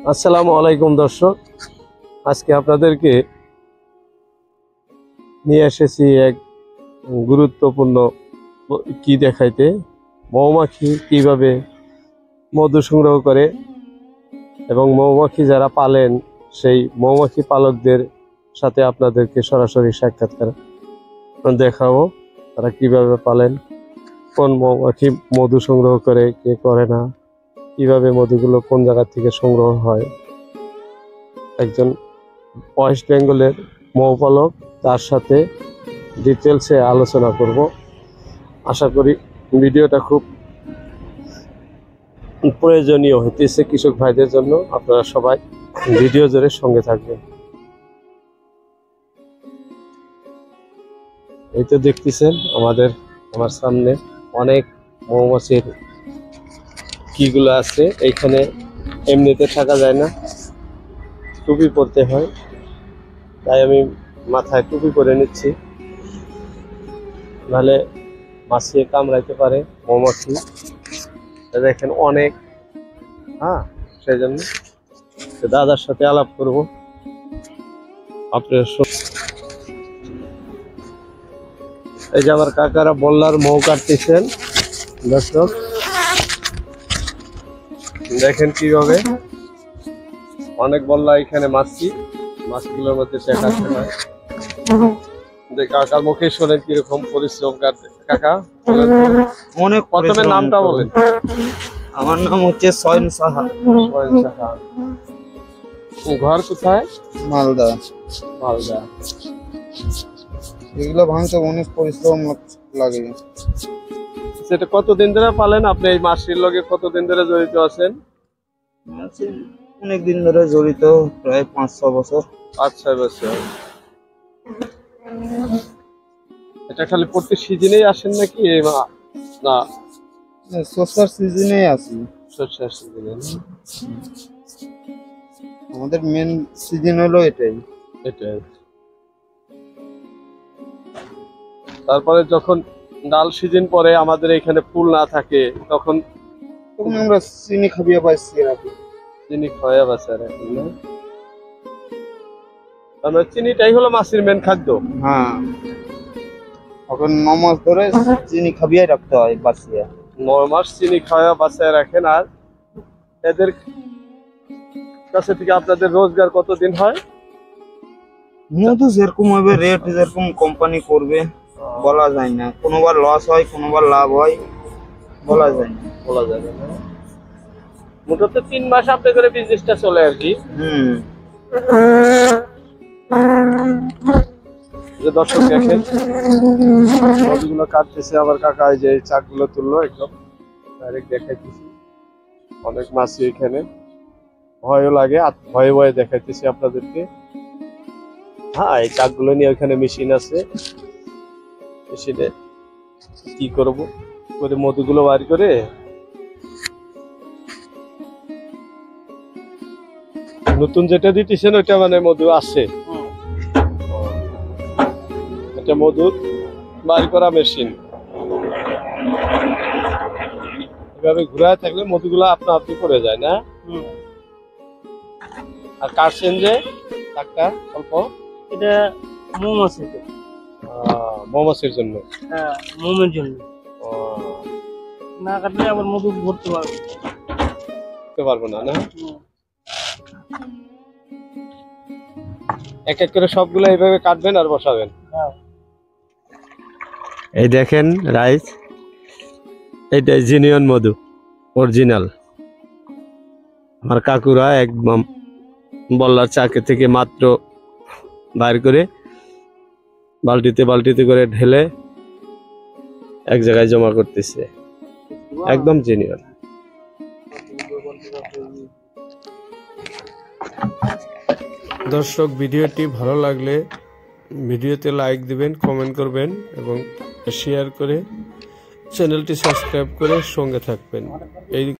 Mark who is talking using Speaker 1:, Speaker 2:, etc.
Speaker 1: আসসালামু আলাইকুম দর্শক, আজকে আপনাদেরকে নিয়ে এসেছি এক গুরুত্বপূর্ণ কি দেখাইতে। মৌমাছি কিভাবে মধু সংগ্রহ করে এবং মৌমাছি যারা পালেন সেই মৌমাছি পালকদের সাথে আপনাদেরকে সরাসরি সাক্ষাৎকার দেখাবো। তারা কিভাবে পালেন, কোন মৌমাছি মধু সংগ্রহ করে, কে করে না, কিভাবে মধুগুলো কোন জায়গা থেকে সংগ্রহ হয়। একজন ওয়েস্ট বেঙ্গলের মৌপালক, তার সাথে ডিটেলসে আলোচনা করব। আশা করি ভিডিওটা খুব প্রয়োজনীয় হইতেছে কৃষক ভাইদের জন্য। আপনারা সবাই ভিডিও জুড়ে সঙ্গে থাকবেন। এই তো দেখতেছেন আমার সামনে অনেক মৌমাছির কিগুলো আছে। এইখানে এমনিতে থাকা যায় না, টুপি পরতে হয়, তাই আমি মাথায় টুপি পরে নিচ্ছি, নাহলে মাছিয়ে কামড়াইতে পারে মৌমাছি। দেখেন অনেক, সেই জন্য দাদার সাথে আলাপ করবো। আপনার এই যে আমার কাকারা বল্লার মৌ কাটতেছেন দর্শক, দেখেন কিভাবে অনেক বল্লা এখানে মাছগুলোর মধ্যে শেখাচ্ছে না। কাকার মুখে শোনেন কিরকম পরিশ্রম। কাকা
Speaker 2: অনেক
Speaker 1: প্রথমে নামটা বলেন।
Speaker 2: আমার নাম হচ্ছে সয়ন সাহা।
Speaker 1: ঘর কোথায়?
Speaker 2: মালদা। এগুলো ভাঙতে অনেক পরিশ্রম লাগে।
Speaker 1: সেটা কতদিন ধরে পালেন আপনি? এই মাছের লগে কতদিন ধরে জড়িত আছেন?
Speaker 2: অনেক দিন ধরে জড়িত, প্রায় 5-6 বছর।
Speaker 1: 5-6 বছর। এটা খালি প্রতি সিজনেই আসেন নাকি? না,
Speaker 2: শস্যের সিজনে আছি।
Speaker 1: শস্যের সিজনে
Speaker 2: আমাদের মেন সিজন হলো এটাই।
Speaker 1: তারপরে যখন ডাল সিজন পরে আমাদের এখানে ফুল না থাকে, তখন
Speaker 2: আমরা চিনি খাবিয়ে পাইছি রাখি।
Speaker 1: চিনি খাওয়া বাঁচা রাখি না? আমরা চিনিটাই হলো মাছের মেন খাদ্য।
Speaker 2: হ্যাঁ, এখন 9 মাস ধরে চিনি খাবিয়ে রাখতে হয় বাঁচিয়ে।
Speaker 1: 9 মাস চিনি খাওয়া বাঁচায় রাখেন। আর এদের কাছে থেকে আপনাদের রোজগার কতদিন হয়?
Speaker 2: মধু যেরকম হবে, রেট যেরকম কোম্পানি করবে বলা যায় না। কোনোবার লস হয়, কোনোবার লাভ হয়, বলা যায় না।
Speaker 1: মোটামুটি 3 মাস আপনি করে বিজনেসটা চলে আর কি। দর্শক দেখেন মধুগুলো কাটতেছে আবার কাকা, যে চাকগুলো তুললো একদম ডাইরেক্ট দেখাইতেছি। অনেক মাছই এখানে, ভয়ও লাগে, ভয়ে ভয়ে দেখাইতেছি আপনাদেরকে। এই চাকগুলো নিয়ে ওইখানে মেশিন আছে, মেশিনে কি করব করে মধুগুলো বার করে নতুন যেটা দিতেছেন ওইটা মানে মধু আছে। এটা মধু বার করা মেশিন। এভাবে ঘুরায় থাকলে মধুগুলো আপনা আপনি পড়ে যায় না? আর কাটছেন যে চাকটা অল্প,
Speaker 2: এটা মৌমাছি,
Speaker 1: মৌমাছির জন্য।
Speaker 2: হ্যাঁ, মোমের জন্য। না কাটলে আবার মধু ভরতে পারবো
Speaker 1: না। এক এক করে সবগুলো এইভাবে কাটবেন আর বসাবেন। এই দেখেন রাইস, এইটাই জিনিয়ন মধু, অরিজিনাল। আমার কাকুরা একদম বল্লার চাকে থেকে মাত্র বাইর করে বালতিতে করে ঢেলে এক জায়গায় জমা করতেছে, একদম জিনিয়ন। দর্শক, ভিডিওটি ভালো লাগলে ভিডিওতে লাইক দিবেন, কমেন্ট করবেন এবং শেয়ার করে চ্যানেলটি সাবস্ক্রাইব করে সঙ্গে থাকবেন। এই